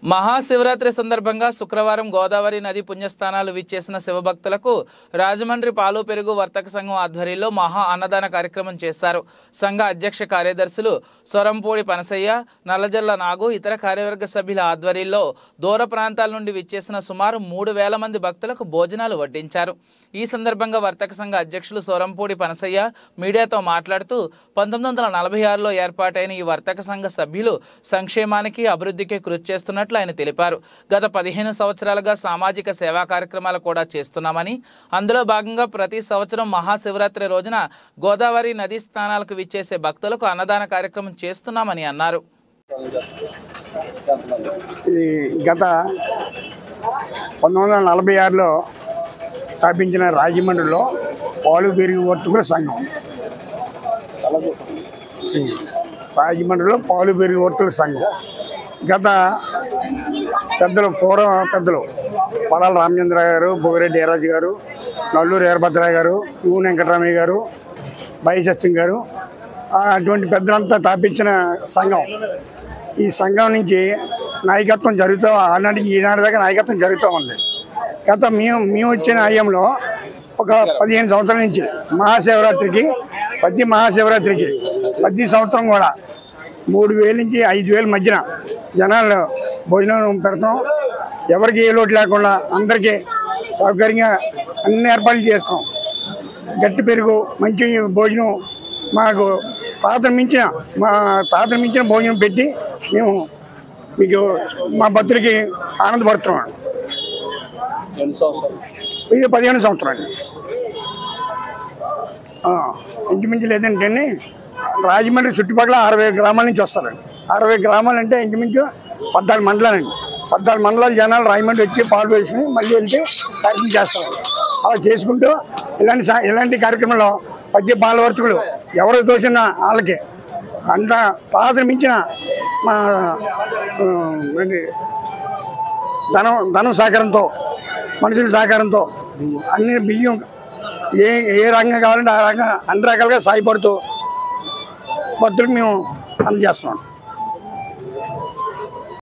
మహాశివరాత్రి సందర్భంగా శుక్రవారం గోదావరి నది పుణ్యస్థానాలు విచ్చేసిన శివభక్తులకు రాజమండ్రి పాలు పెరుగు వర్తక సంఘం ఆధ్వర్యంలో మహా అన్నదాన కార్యక్రమం చేశారు. సంఘ అధ్యక్ష కార్యదర్శులు సొరంపూడి పనసయ్య, నల్లజల్ల నాగు, ఇతర కార్యవర్గ సభ్యుల ఆధ్వర్యంలో దూర ప్రాంతాల నుండి విచ్చేసిన సుమారు 3000 మంది భక్తులకు భోజనాలు వడ్డించారు. ఈ సందర్భంగా వర్తక సంఘ అధ్యక్షులు సొరంపూడి పనసయ్య మీడియాతో మాట్లాడుతూ 1946లో ఏర్పాటైన ఈ వర్తక సంఘ సభ్యులు సంక్షేమానికి అభివృద్ధికి కృషి చేస్తున్నట్లు ఆయన తెలిపారు. గత 15 సంవత్సరాలుగా సామాజిక సేవా కార్యక్రమాలు కూడా చేస్తున్నామని, అందులో భాగంగా ప్రతి సంవత్సరం మహాశివరాత్రి రోజున గోదావరి నదీ స్నానాలకు విచ్చేసే భక్తులకు అన్నదాన కార్యక్రమం చేస్తున్నామని అన్నారు. గత 1946లో స్థాపించిన రాజమండ్రిలో పాలు పెరుగు వర్తకుల సంఘం, రాజమండ్రిలో పాలు పెరుగు వర్తకుల సంఘం గత పెద్దలు, పూర్వ పెద్దలు పడాల రామచంద్ర గారు, బొగిరెడ్డి ఏరాజు గారు, నల్లూరు వీరభద్రయ్య గారు, నూనె వెంకటరామయ్య గారు, బైసత్యం గారు, అటువంటి పెద్దలంతా స్థాపించిన సంఘం. ఈ సంఘం నుంచి నాయకత్వం జరుగుతూ ఆనాటికి ఈనాటి దాకా నాయకత్వం జరుగుతూ ఉంది. గత మేము వచ్చిన హయాంలో ఒక 15 సంవత్సరాల నుంచి మహాశివరాత్రికి, ప్రతి సంవత్సరం కూడా 3000 నుంచి 5000 మధ్యన జనాలు భోజనం పెడతాం. ఎవరికి ఏ లోటు లేకుండా అందరికీ సౌకర్యంగా అన్ని ఏర్పాట్లు చేస్తాం. గట్టి పెరుగు, మంచి భోజనం, మాకు మా తాతను మించిన భోజనం పెట్టి మేము మీకు మా భక్తులకి ఆనందపడుతున్నాం. ఇది 15 సంవత్సరాలు. ఇంచుమించు లేదంటే రాజమండ్రి చుట్టుపక్కల 60 గ్రామాల నుంచి వస్తారండి. 60 గ్రామాలు అంటే ఇంచుమించు 14 మండలాలండి. 14 మండలాల జనాలు రాజమండ్రి వచ్చి పాలు వేసుకుని మళ్ళీ వెళ్తే కార్యక్రమం చేస్తారు. అలా చేసుకుంటూ ఇలాంటి కార్యక్రమంలో పద్య పాలవర్తకులు ఎవరు తోసిన వాళ్ళకి అంత పాత్ర మించిన మా ధనం సహకారంతో, మనుషుల సహకారంతో అన్ని బియ్యం ఏ రకంగా కావాలంటే ఆ రకంగా అన్ని రకాలుగా సాయపడుతూ భక్తులకు మేము అందజేస్తున్నాం.